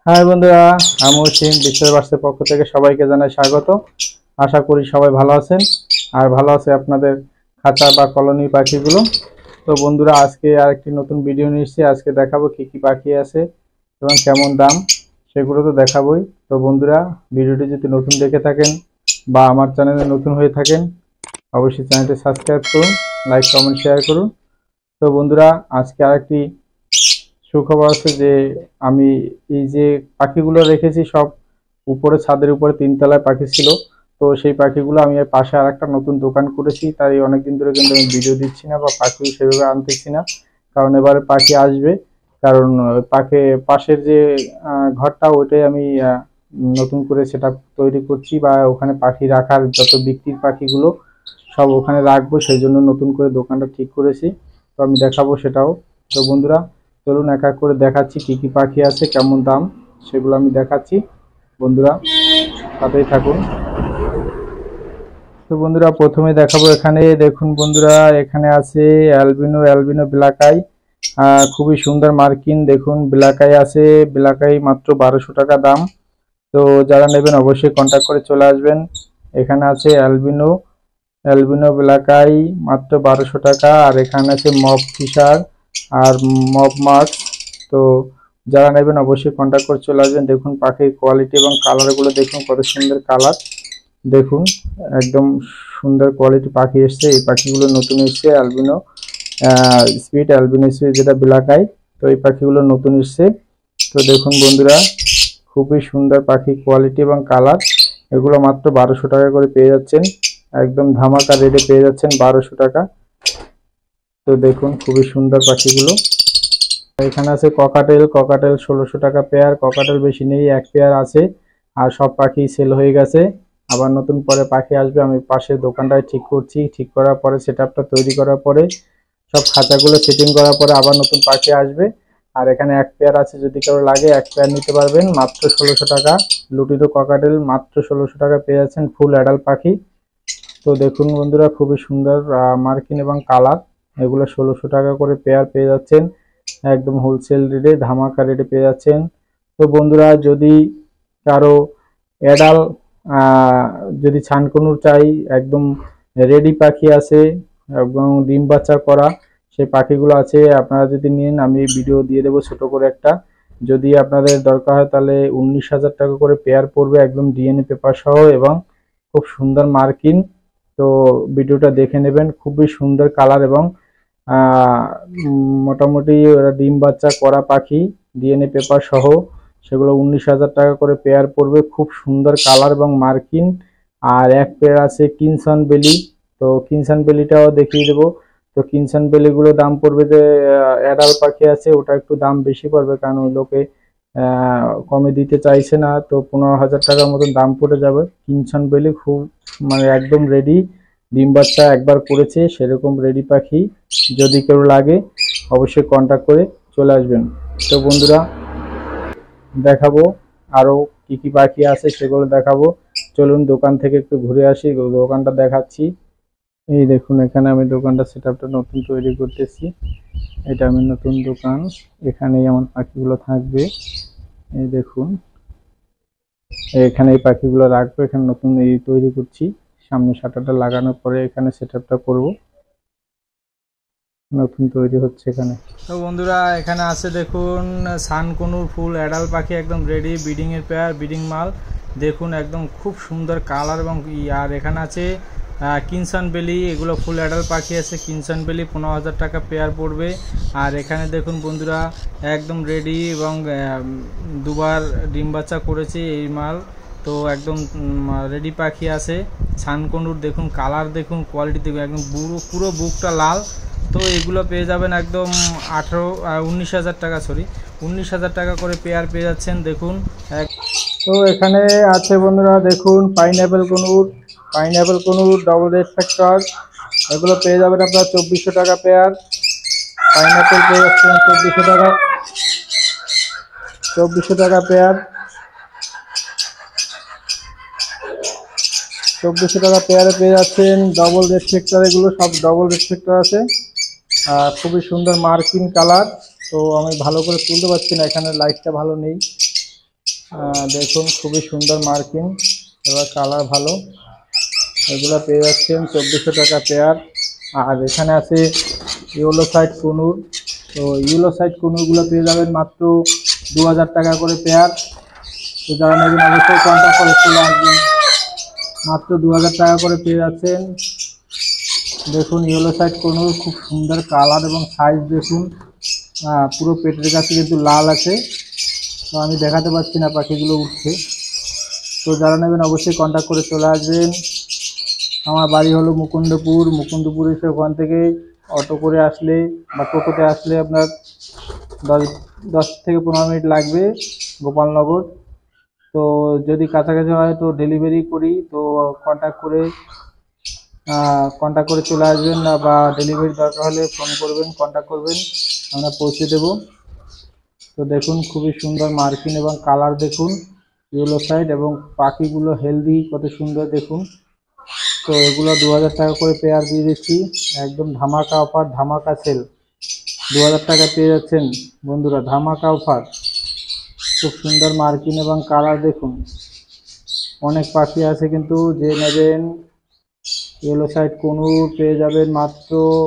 High বন্ধুরা, আমি সিম বিশ্বের বার্সের পক্ষ থেকে সবাইকে জানাই স্বাগত। আশা করি সবাই ভালো আছেন আর ভালো আছে আপনাদের খাঁচা বা কলোনি পাখিগুলো। তো বন্ধুরা, আজকে আরেকটি নতুন ভিডিও নিয়ে এসেছি। আজকে দেখাবো কি কি পাখি আছে এবং কেমন দাম, সেগুলো তো দেখাবোই। তো বন্ধুরা, ভিডিওটি যদি নতুন দেখে থাকেন বা আমার চ্যানেলে নতুন হয়ে থাকেন, অবশ্যই চ্যানেলটি সাবস্ক্রাইব করুন, লাইক কমেন্ট শেয়ার করুন। তো বন্ধুরা, আজকে আরেকটি সুখবর আছে যে আমি এই যে পাখিগুলো রেখেছি সব উপরে, ছাদের উপরে তিনতলায় পাখি ছিল। তো সেই পাখিগুলো আমি এর পাশে আর একটা নতুন দোকান করেছি, তাই অনেকদিন ধরে কিন্তু আমি ভিডিও দিচ্ছি না বা পাখি সেভাবে আনতেছি না, কারণ এবারে পাখি আসবে। কারণ পাখি পাশের যে ঘরটা, ওইটাই আমি নতুন করে সেটা তৈরি করছি, বা ওখানে পাখি রাখার যত বিক্রির পাখিগুলো সব ওখানে রাখবো, সেই জন্য নতুন করে দোকানটা ঠিক করেছি। তো আমি দেখাবো সেটাও। তো বন্ধুরা, চলুন এক এক করে দেখাচ্ছি কি কি পাখি আছে, কেমন দাম, সেগুলো আমি দেখাচ্ছি। বন্ধুরা, সাথেই থাকুন। তো বন্ধুরা, প্রথমে দেখাবো, এখানে দেখুন বন্ধুরা, এখানে আছে অ্যালবিনো অ্যালবিনো ব্ল্যাক আই। খুবই সুন্দর মার্কিন, দেখুন ব্ল্যাক আই আছে। ব্ল্যাক আই মাত্র 1200 টাকা দাম। তো যারা নেবেন অবশ্যই কন্ট্যাক্ট করে চলে আসবেন। এখানে আছে অ্যালবিনো অ্যালবিনো ব্ল্যাক আই, মাত্র 1200 টাকা। আর এখানে আছে মব ফিশার আর মব মার্ক। তো যারা নেবেন অবশ্যই কন্ট্যাক্ট করে চলে আসবেন। দেখুন পাখির কোয়ালিটি এবং কালারগুলো দেখুন, কত সুন্দর কালার। দেখুন, একদম সুন্দর কোয়ালিটি পাখি এসছে। এই পাখিগুলো নতুন এসছে, অ্যালবিনো স্পিড অ্যালবিনো স্পিড, যেটা ব্ল্যাক আই। তো এই পাখিগুলো নতুন এসছে। তো দেখুন বন্ধুরা, খুবই সুন্দর পাখি কোয়ালিটি এবং কালার। এগুলো মাত্র 1200 টাকা করে পেয়ে যাচ্ছেন, একদম ধামাকা রেটে পেয়ে যাচ্ছেন 1200 টাকা। তো দেখুন খুবই সুন্দর পাখিগুলো। এখানে আছে ককাটেল। ককাটেল 1600 টাকা পেয়ার। ককাটেল বেশি নেই, এক পেয়ার আছে, আর সব পাখি সেল হয়ে গেছে। আবার নতুন পরে পাখি আসবে। আমি পাশের দোকানটায় ঠিক করছি, ঠিক করার পরে সেটআপটা তৈরি করার পরে সব খাঁচাগুলো সেটিং করার পরে আবার নতুন পাখি আসবে। আর এখানে এক পেয়ার আছে, যদি কেউ লাগে এক পেয়ার নিতে পারবেন, মাত্র 1600 টাকা। লুটিনো ককাটেল মাত্র 1600 টাকা পেয়ে যাচ্ছেন, ফুল অ্যাডাল্ট পাখি। তো দেখুন বন্ধুরা, খুবই সুন্দর মার্কিন এবং কালার। এগুলো 1600 টাকা করে পেয়ার পেয়ে যাচ্ছেন, একদম হোলসেল রেটে, ধামাকা রেটে পেয়ে যাচ্ছেন। তো বন্ধুরা, যদি কারো অ্যাডাল যদি ছানকুনুর চাই, একদম রেডি পাখি আছে এবং ডিম বাচ্চা করা সেই পাখিগুলো আছে। আপনারা যদি নেন, আমি ভিডিও দিয়ে দেবো ছোট করে একটা। যদি আপনাদের দরকার হয় তাহলে 19,000 টাকা করে পেয়ার পড়বে, একদম ডিএনএ পেপার সহ এবং খুব সুন্দর মার্কিন। তো ভিডিওটা দেখে নেবেন, খুবই সুন্দর কালার এবং মোটামুটি ওরা ডিম বাচ্চা করা পাখি, ডিএনএ পেপার সহ। সেগুলো 19,000 টাকা করে পেয়ার পড়বে, খুব সুন্দর কালার এবং মার্কিন। আর এক পেয়ার আছে কিনসন বেলি। তো কিনসন বেলিটাও দেখিয়ে দেবো। তো কিনসন বেলিগুলো দাম পড়বে, যে অ্যাডাল্ট পাখি আছে ওটা একটু দাম বেশি পড়বে, কারণ ওই লোকে কমে দিতে চাইছে না। তো 15,000 টাকার মতন দাম পড়ে যাবে। কিনসন বেলি খুব মানে একদম রেডি, ডিম বাচ্চা একবার করেছে, সেরকম রেডি পাখি। যদি কেউ লাগে অবশ্যই কন্ট্যাক্ট করে চলে আসবেন। তো বন্ধুরা, দেখাবো আরো কি কি পাখি আছে সেগুলো দেখাবো। চলুন দোকান থেকে একটু ঘুরে আসি, দোকানটা দেখাচ্ছি। এই দেখুন, এখানে আমি দোকানটা সেটআপটা নতুন তৈরি করতেছি। এটা আমি নতুন দোকান, এখানেই আমার পাখিগুলো থাকবে। এই দেখুন, এখানে এই পাখিগুলো রাখবো। এখানে নতুন এই তৈরি করছি, সামনে শাটারটা লাগানোর পরে এখানে সেটআপটা করব। নতুন তৈরি হচ্ছে এখানে। তো বন্ধুরা, এখানে আছে দেখুন সানকুনুর ফুল অ্যাডাল্ট পাখি, একদম রেডি, ব্রিডিং এর পেয়ার, ব্রিডিং মাল। দেখুন একদম খুব সুন্দর কালার এবং আর এখানে আছে কিনসন বেলি। এগুলো ফুল অ্যাডাল্ট পাখি আছে। কিনসন বেলি 15,000 টাকা পেয়ার পড়বে। আর এখানে দেখুন বন্ধুরা, একদম রেডি এবং দুবার ডিম বাচ্চা করেছে এই মাল। তো একদম রেডি পাখি আছে। সানকুনুর দেখুন, কালার দেখুন, কোয়ালিটি দেখুন, একদম পুরো বুকটা লাল। তো এগুলো পেয়ে যাবেন একদম 19,000 টাকা, 19,000 টাকা করে পেয়ার পেয়ে যাচ্ছেন। দেখুন তো এখানে আছে বন্ধুরা, দেখুন pineapple conure double red factor. এগুলো পেয়ে যাবেন আপনার 2400 টাকা পেয়ার। পাইনঅ্যাপেল পেয়ে যাচ্ছেন 2400 টাকা, 2400 টাকা পেয়ার, 2400 টাকা পেয়ারে পেয়ে যাচ্ছেন ডবল রেড ফ্যাক্টর। এগুলো সব ডবল রেড ফ্যাক্টর আছে, খুবই সুন্দর মার্কিন কালার। তো আমি ভালো করে তুলতে পারছি না, এখানে লাইটটা ভালো নেই। দেখুন খুবই সুন্দর মার্কিং, এবার কালার ভালো। এগুলো পেয়ে যাচ্ছেন 2400 টাকা পেয়ার। আর এখানে আছে ইয়েলো সাইড কুনুর। তো ইয়েলো সাইড কুনুরগুলো পেয়ে যাবেন মাত্র 2000 টাকা করে পেয়ার। তো যারা নেবেন অবশ্যই কন্ট্যাক্ট করে চলে আসবেন। মাত্র 2000 টাকা করে পেয়ে যাচ্ছেন। দেখুন ইয়েলো সাইড কুনুর খুব সুন্দর কালার এবং সাইজ দেখুন। পুরো পেটের কাছে কিন্তু লাল আছে। তো আমি দেখাতে পারছি না, পাখিগুলো উঠছে। তো যারা নেবেন অবশ্যই কন্ট্যাক্ট করে চলে আসবেন। আমার বাড়ি হলো মুকুন্দপুর এসে ওখান থেকে অটো করে আসলে বা টোটোতে আসলে আপনার 10 থেকে 15 মিনিট লাগবে গোপালনগর। তো যদি কাছাকাছি হয় তো ডেলিভারি করি, তো কন্ট্যাক্ট করে চলে আসবেন না, বা ডেলিভারি দরকার হলে ফোন করবেন, কন্ট্যাক্ট করবেন, আমরা পৌঁছে দেব। তো দেখুন খুবই সুন্দর মার্কিং এবং কালার দেখুন, ইয়েলো সাইড, এবং পাখিগুলো হেলদি কত সুন্দর দেখুন। তো এগুলো 2000 টাকা করে পেয়ার দিয়ে দিচ্ছি, একদম ধামাকা অফার, ধামাকা সেল। 2000 টাকা পেয়ে যাচ্ছেন বন্ধুরা, ধামাকা অফার। খুব সুন্দর মার্কিং এবং কালার দেখুন। অনেক পাখি আছে কিন্তু, যে নেবেন ইয়েলো সাইড কুনুর পেয়ে যাবেন মাত্র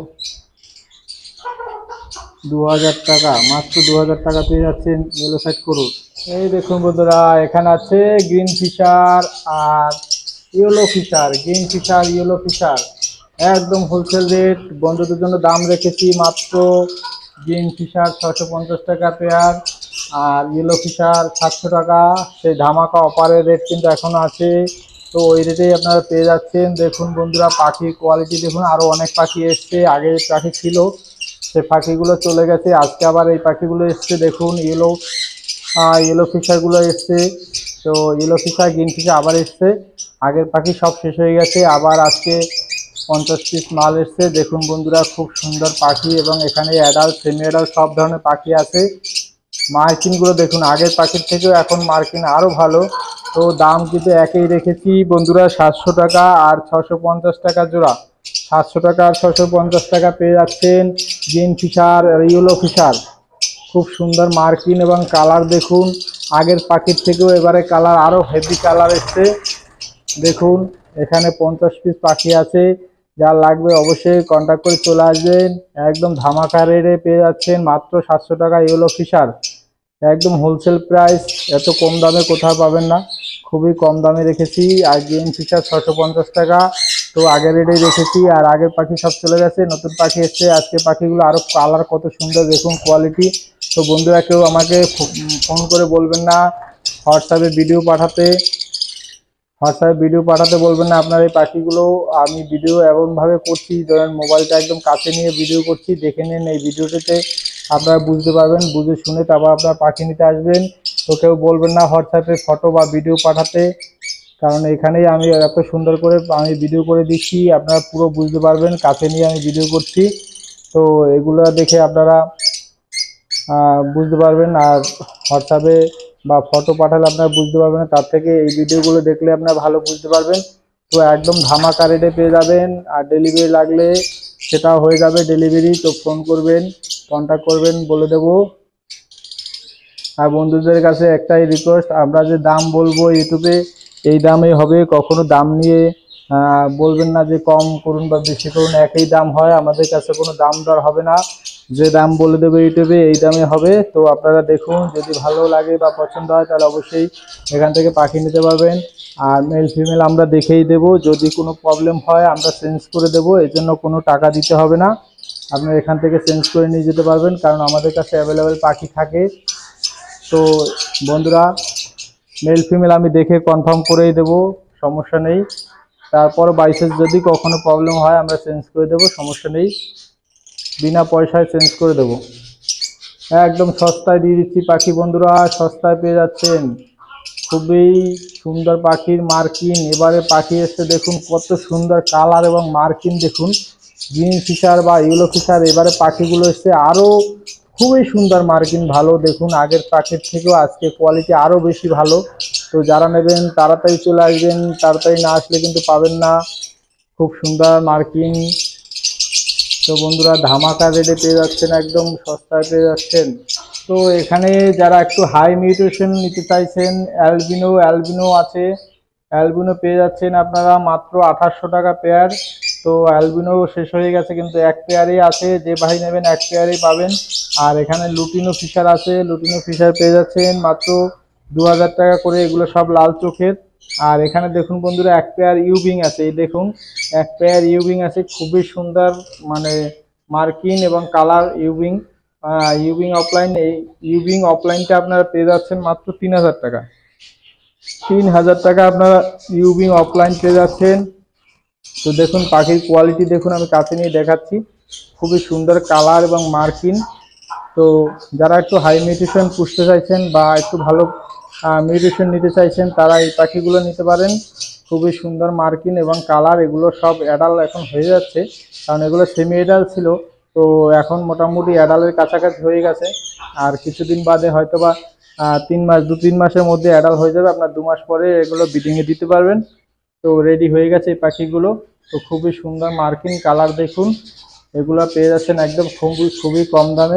2000 টাকা। মাত্র 2000 টাকা পেয়ে যাচ্ছেন ইয়েলো সাইড কুনুর। এই দেখুন বন্ধুরা, এখানে আছে গ্রিন ফিশার আর yellow Fischer. Green Fischer, yellow Fischer একদম হোলসেল রেট বন্ধুদের জন্য দাম রেখেছি। মাত্র গ্রিন ফিশার 650 টাকা পেয়ার, আর ইয়েলো ফিশার 700 টাকা। সেই ধামাকা অফারের রেট কিন্তু এখনো আছে। তো ওই রেটেই আপনারা পেয়ে যাচ্ছেন। দেখুন বন্ধুরা, পাখির কোয়ালিটি দেখুন। আরও অনেক পাখি এসছে, আগে পাখি ছিল সে পাখিগুলো চলে গেছে, আজকে আবার এই পাখিগুলো এসছে। দেখুন ইয়েলো ফিশারগুলো এসছে। তো ইয়েলো ফিশার, গ্রিন ফিশার আবার এসছে। আগের পাখি সব শেষ হয়ে গেছে, আবার আজকে 50 পিস মাল এসছে। দেখুন বন্ধুরা, খুব সুন্দর পাখি, এবং এখানে অ্যাডাল্ট সেমি অ্যাডাল্ট সব ধরনের পাখি আছে। মার্কিনগুলো দেখুন, আগের পাখির থেকেও এখন মার্কিন আরও ভালো। তো দাম কিন্তু একই রেখেছি বন্ধুরা, 700 টাকা আর 650 টাকা জোড়া। 700 টাকা আর 650 টাকা পেয়ে যাচ্ছেন গ্রিন ফিশার, ইয়েলো ফিশার। খুব সুন্দর মার্কিং এবং কালার দেখুন, আগের পাখির থেকেও এবারে কালার আরও হেভি কালার এসছে। দেখুন এখানে 50 পিস পাখি আছে, যার লাগবে অবশ্যই কন্ট্যাক্ট করে চলে আসবেন। একদম ধামাকা রেটে পেয়ে যাচ্ছেন মাত্র 700 টাকা ইয়েলো ফিশার। একদম হোলসেল প্রাইস, এত কম দামে কোথাও পাবেন না, খুবই কম দামে রেখেছি। আর গ্রিন ফিশার 650 টাকা, তো আগের রেটেই রেখেছি। আর আগের পাখি সব চলে গেছে, নতুন পাখি এসছে। আজকে পাখিগুলো আরও কালার কত সুন্দর দেখুন, কোয়ালিটি। তো বন্ধুরা, কেউ আমাকে ফোন করে বলবেন না হোয়াটসঅ্যাপে ভিডিও পাঠাতে বলবেন না। আপনার এই পাখিগুলো আমি ভিডিও এমনভাবে করছি, ধরেন মোবাইলটা একদম কাছে নিয়ে ভিডিও করছি, দেখে নিন এই ভিডিওটিতে, আপনারা বুঝতে পারবেন। বুঝে শুনে তারপর আপনার পাখি নিতে আসবেন। তো কেউ বলবেন না হোয়াটসঅ্যাপে ফটো বা ভিডিও পাঠাতে, কারণ এখানেই আমি এত সুন্দর করে আমি ভিডিও করে দিচ্ছি, আপনারা পুরো বুঝতে পারবেন, কাছে নিয়ে আমি ভিডিও করছি। তো এগুলো দেখে আপনারা বুঝতে পারবেন। আর হোয়াটসঅ্যাপে বা ফটো পাঠালে আপনারা বুঝতে পারবেন না, তার থেকে এই ভিডিওগুলো দেখলে আপনারা ভালো বুঝতে পারবেন। তো একদম ধামাকা রেটে পেয়ে যাবেন। আর ডেলিভারি লাগলে সেটাও হয়ে যাবে ডেলিভারি। তো ফোন করবেন, কন্ট্যাক্ট করবেন, বলে দেবো। আর বন্ধুদের কাছে একটাই রিকোয়েস্ট, আমরা যে দাম বলবো ইউটিউবে এই দামেই হবে, কখনো দাম নিয়ে বলবেন না যে কম করুন বা বেশি করুন। একই দাম হয়, আমাদের কাছে কোনো দাম দর হবে না। যে দাম বলে দেবে ইউটিউবে এই দামে হবে। তো আপনারা দেখুন, যদি ভালো লাগে বা পছন্দ হয় তাহলে অবশ্যই এখান থেকে পাখি নিতে পারবেন। আর মেল ফিমেল আমরা দেখেই দেবো, যদি কোনো প্রবলেম হয় আমরা চেঞ্জ করে দেবো, এর জন্য কোনো টাকা দিতে হবে না। আপনারা এখান থেকে চেঞ্জ করে নিয়ে যেতে পারবেন, কারণ আমাদের কাছে অ্যাভেলেবেল পাখি থাকে। তো বন্ধুরা, মেল ফিমেল আমি দেখে কনফার্ম করেই দেবো, সমস্যা নেই। তারপর বাইসেস যদি কখনো প্রবলেম হয় আমরা চেঞ্জ করে দেবো, সমস্যা নেই, বিনা পয়সায় চেঞ্জ করে দেবো। একদম সস্তায় দিয়ে দিচ্ছি পাখি বন্ধুরা, সস্তায় পেয়ে যাচ্ছেন। খুবই সুন্দর পাখির মার্কিং। এবারে পাখি এসছে দেখুন, কত সুন্দর কালার এবং মার্কিং দেখুন। গ্রিন ফিশার বা ইয়েলো ফিশার, এবারে পাখিগুলো এসছে আরও খুবই সুন্দর মার্কিং, ভালো দেখুন। আগের পাখির থেকেও আজকে কোয়ালিটি আরও বেশি ভালো। তো যারা নেবেন তাড়াতাড়ি চলে আসবেন, তাড়াতাড়ি না আসলে কিন্তু পাবেন না। খুব সুন্দর মার্কিং, তো বন্ধুরা ধামাকা রেটে পেয়ে যাচ্ছেন, একদম সস্তায় পেয়ে যাচ্ছেন। তো এখানে যারা একটু হাই মিউটেশন নিতে চাইছেন, অ্যালবিনো অ্যালবিনো আছে, অ্যালবিনো পেয়ে যাচ্ছেন আপনারা মাত্র 2800 টাকা পেয়ার। তো অ্যালবিনো শেষ হয়ে গেছে কিন্তু এক পেয়ারই আছে, যে ভাই নেবেন এক পেয়ারই পাবেন। আর এখানে লুটিনো ফিশার আছে, লুটিনো ফিশার পেয়ে যাচ্ছেন মাত্র 2000 টাকা করে, এগুলো সব লাল চোখের। আর এখানে দেখুন বন্ধুরা এক পেয়ার ইউবিং আছে, এই দেখুন এক পেয়ার ইউবিং আছে, খুবই সুন্দর মানে মার্কিন এবং কালার ইউবিং। ইউবিং অফলাইন, এই ইউবিং অফলাইনটা আপনারা পেয়ে যাচ্ছেন মাত্র 3000 টাকা। 3000 টাকা আপনারা ইউবিং অফলাইন পেয়ে যাচ্ছেন। তো দেখুন পাখির কোয়ালিটি দেখুন, আমি কাছে নিয়ে দেখাচ্ছি, খুবই সুন্দর কালার এবং মার্কিন। তো যারা একটু হাই মিউটেশন পুষতে চাইছেন বা একটু ভালো মিউটেশন নিতে চাইছেন তারা এই পাখিগুলো নিতে পারেন। খুবই সুন্দর মার্কিন এবং কালার, এগুলো সব অ্যাডাল এখন হয়ে যাচ্ছে, কারণ এগুলো সেমি অ্যাডাল ছিল। তো এখন মোটামুটি অ্যাডালের কাছাকাছি হয়ে গেছে। আর কিছুদিন বাদে হয়তো বা 3 মাস 2-3 মাসের মধ্যে অ্যাডাল হয়ে যাবে, আপনার 2 মাস পরে এগুলো ব্রিডিংয়ে দিতে পারবেন। তো রেডি হয়ে গেছে এই পাখিগুলো। তো খুবই সুন্দর মার্কিন কালার দেখুন, এগুলো পেয়ে যাচ্ছেন একদম খুবই খুবই কম দামে।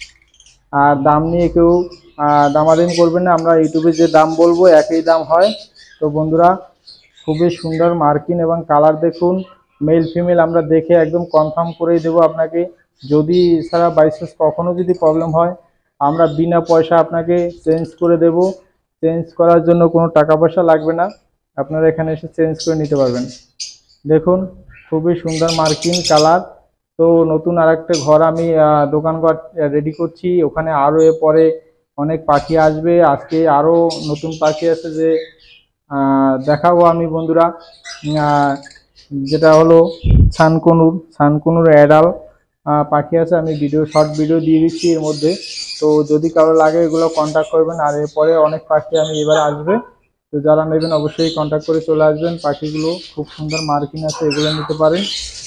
আর দাম নিয়ে কেউ দামাদামি করবেন না, আমরা ইউটিউবে যে দাম বলবো একই দাম হয়। তো বন্ধুরা খুবই সুন্দর মার্কিন এবং কালার দেখুন, মেল ফিমেল আমরা দেখে একদম কনফার্ম করেই দেবো আপনাকে। যদি এছাড়া বাইচান্স কখনো যদি প্রবলেম হয়, আমরা বিনা পয়সা আপনাকে চেঞ্জ করে দেব। চেঞ্জ করার জন্য কোনো টাকা পয়সা লাগবে না, আপনারা এখানে এসে চেঞ্জ করে নিতে পারবেন। দেখুন খুবই সুন্দর মার্কিন কালার। তো নতুন আরেকটা ঘর আমি দোকান ঘর রেডি করছি, ওখানে আরও পরে অনেক পাখি আসবে। আজকে আরও নতুন পাখি আছে যে দেখাবো আমি বন্ধুরা। আহ, যেটা হলো ছানকনুর, ছানকনুর অ্যাডাল পাখি আছে, আমি ভিডিও শর্ট ভিডিও দিয়ে দিচ্ছি এর মধ্যে। তো যদি কারো লাগে এগুলো কন্ট্যাক্ট করবেন। আর এরপরে অনেক পাখি আমি এবার আসবে, তো যারা নেবেন অবশ্যই কন্ট্যাক্ট করে চলে আসবেন। পাখিগুলো খুব সুন্দর মার্কিং আছে, এগুলো নিতে পারেন।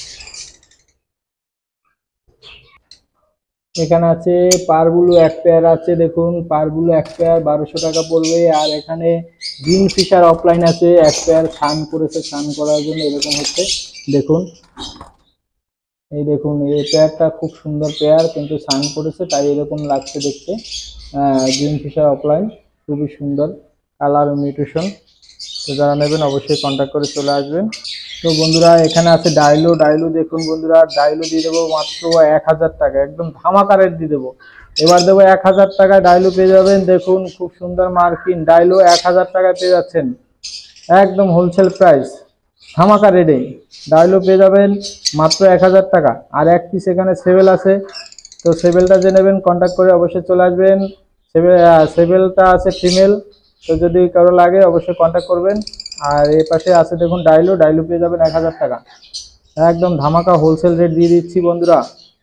এখানে আছে পারবুলু এক পেয়ার আছে, দেখুন পারবুলু এক পেয়ার 1200 টাকা পড়বে। আর এখানে গ্রিন ফিশার অফলাইন আছে এক পেয়ার, স্নান করেছে, স্নান করার জন্য এরকম হচ্ছে দেখুন। এই দেখুন এই পেয়ারটা খুব সুন্দর পেয়ার, কিন্তু স্নান করেছে তাই এরকম লাগছে দেখতে। গ্রিন ফিশার অফলাইন খুবই সুন্দর কালার মিউটেশন। তো যারা নেবেন অবশ্যই কন্ট্যাক্ট করে চলে আসবেন। তো বন্ধুরা এখানে আছে ডাইলো, ডাইলো দেখুন বন্ধুরা, ডাইলো দিয়ে দেবো মাত্র 1000 টাকা, একদম ধামাকা রেট দিয়ে দেবো। এবার দেবো 1000 টাকায় ডাইলো পেয়ে যাবেন। দেখুন খুব সুন্দর মার্কিন ডাইলো 1000 টাকায় পেয়ে যাচ্ছেন, একদম হোলসেল প্রাইস ধামাকা রেটে ডাইলো পেয়ে যাবেন মাত্র 1000 টাকা। আর এক পিস এখানে সেবেল আছে, তো সেবেলটা যে নেবেন কন্ট্যাক্ট করে অবশ্যই চলে আসবেন। সেবেলটা আছে ফিমেল, তো যদি কারো লাগে অবশ্যই কন্ট্যাক্ট করবেন। আর এই পাশে আছে দেখুন ডাইলো, ডাইলো পেয়ে যাবেন 1000 টাকা, একদম ধামাকা হোলসেল রেট দিয়ে দিচ্ছি বন্ধুরা।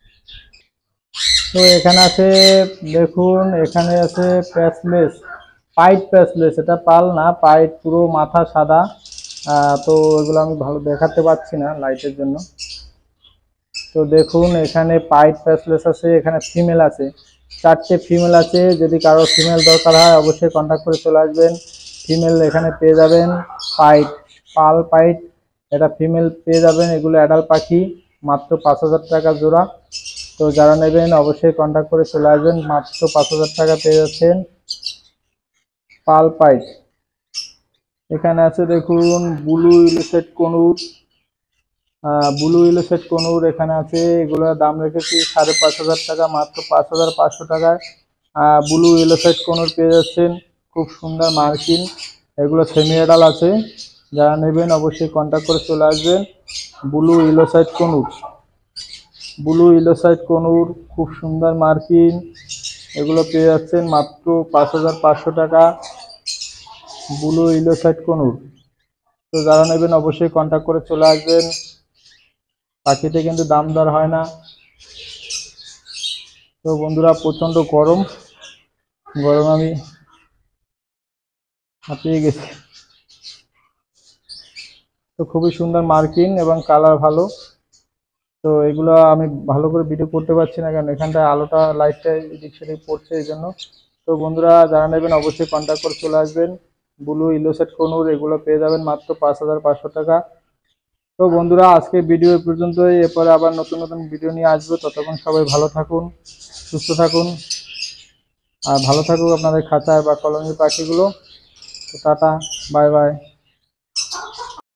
তো এখানে আছে দেখুন, এখানে আছে প্যাসলেস, পাইট প্যাসলেস, এটা পাল না, পাইট পুরো মাথা সাদা। তো এগুলো আমি ভালো দেখাতে পাচ্ছি না লাইটের জন্য। তো দেখুন এখানে পাইট প্যাসলেস আছে, এখানে ফিমেল আছে, 4টে ফিমেল আছে। যদি কারো ফিমেল দরকার হয় অবশ্যই কন্ট্যাক্ট করে চলে আসবেন। ফিমেল এখানে পেয়ে যাবেন পাইট, পাল পাইট, এটা ফিমেল পেয়ে যাবেন। এগুলো অ্যাডাল্ট পাখি, মাত্র 5000 টাকা জোড়া। তো যারা নেবেন অবশ্যই কন্ট্যাক্ট করে চলে আসবেন, মাত্র 5000 টাকা পেয়ে যাচ্ছেন পাল পাইট। এখানে আছে দেখুন ব্লু ইলিসেট কনুর, ব্লু ইলিসেট কনুর এখানে আছে, এগুলোর দাম রেখেছি 5500 টাকা, মাত্র 5500 টাকায় ব্লু ইলিসেট কনুর পেয়ে যাচ্ছেন, খুব সুন্দর মার্কিন। এগুলো সেমি অ্যাডাল আছে, যারা নেবেন অবশ্যই কন্ট্যাক্ট করে চলে আসবেন। ব্লু ইলোসাইট কনুর, ব্লু ইলোসাইট কনুর খুব সুন্দর মার্কিন, এগুলো পেয়ে যাচ্ছেন মাত্র 5500 টাকা, ব্লু ইলোসাইট কনুর। তো যারা নেবেন অবশ্যই কন্ট্যাক্ট করে চলে আসবেন, পাখিতে কিন্তু দাম দর হয় না। তো বন্ধুরা প্রচণ্ড গরম, গরম আমি হাঁপিয়ে গেছি। তো খুবই সুন্দর মার্কিন এবং কালার ভালো। তো এগুলো আমি ভালো করে ভিডিও করতে পারছি না, কারণ এখানটায় আলোটা লাইটটা এদিক সেদিক পড়ছে এই জন্য। তো বন্ধুরা যারা নেবেন অবশ্যই কন্ট্যাক্ট করে চলে আসবেন। ব্লু ইলোসেট কনুর এগুলো পেয়ে যাবেন মাত্র 5500 টাকা। তো বন্ধুরা, আজকে ভিডিও এ পর্যন্তই। এরপরে আবার নতুন নতুন ভিডিও নিয়ে আসবো। ততক্ষণ সবাই ভালো থাকুন, সুস্থ থাকুন, আর ভালো থাকুক আপনাদের খাঁচায় বা কলোনির পাখিগুলো। তো টাটা, বাই বাই।